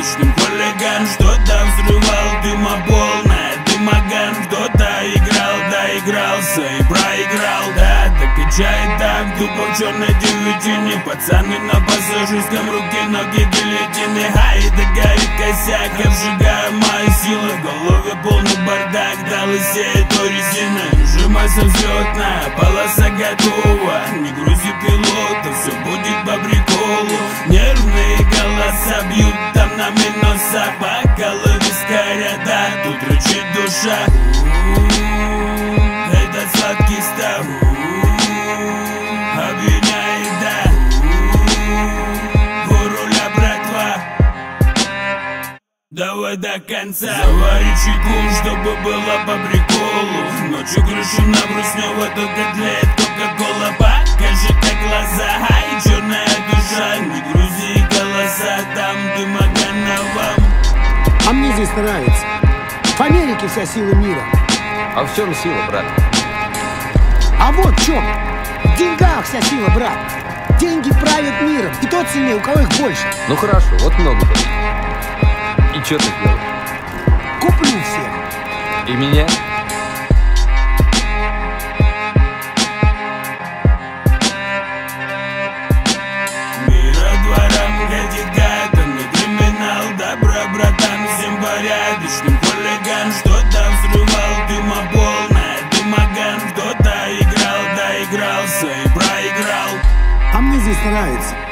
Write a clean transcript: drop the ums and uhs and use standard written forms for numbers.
беспорядочным. Хулиган что-то взрывал, дымоболная, дымоган. Кто-то играл, доигрался и проиграл. Да, так и чай так, тупо в черной девятине. Пацаны на пассажирском, руки, ноги, гильотины. Ай, да горит косяк, обжигаю мои силы. В голове полный бардак, да лысеет то резина. Сжимайся взлетная, полоса готова. Не грузи пилота, все будет по приколу. Нервные голоса бьют там на минуса. По голове скорята, тут рычит душа. Этот сладкий став обвиняет, да. У руля братва, давай до конца. Завари чайку, чтобы было по приколу. Ночью крышу на бруснево, только для кока-кола. Покажи как глаза, ай, черная душа. Не грузи голоса, там дымогана вам. А мне здесь нравится. В Америке вся сила мира. А в чем сила, брат? А вот в чем. В деньгах вся сила, брат. Деньги правят миром. И тот сильнее, у кого их больше. Ну хорошо, вот много было. И что ты делаешь? Куплю всех. И меня? Мира дворам гадит гадами, криминал, добро, братан, всем порядочным. Хулиган что-то взрывал, дымоболная, дымоган. Кто-то играл, доигрался и проиграл. А мне здесь нравится.